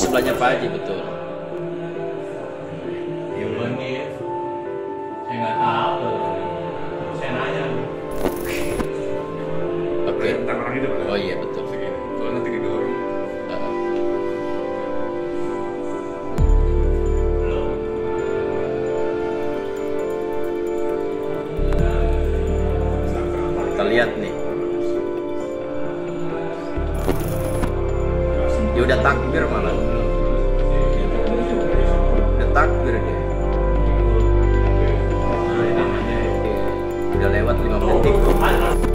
sebelahnya Pak Haji, betul. Saya nggak tahu. Saya nanya. Oke. Tentang orang itu, Pak. Oh iya, betul. Segini. Soalnya nanti didorong. Kita lihat nih. Dia udah takbir malah. Udah takbir dia. Udah lewat 5 menit.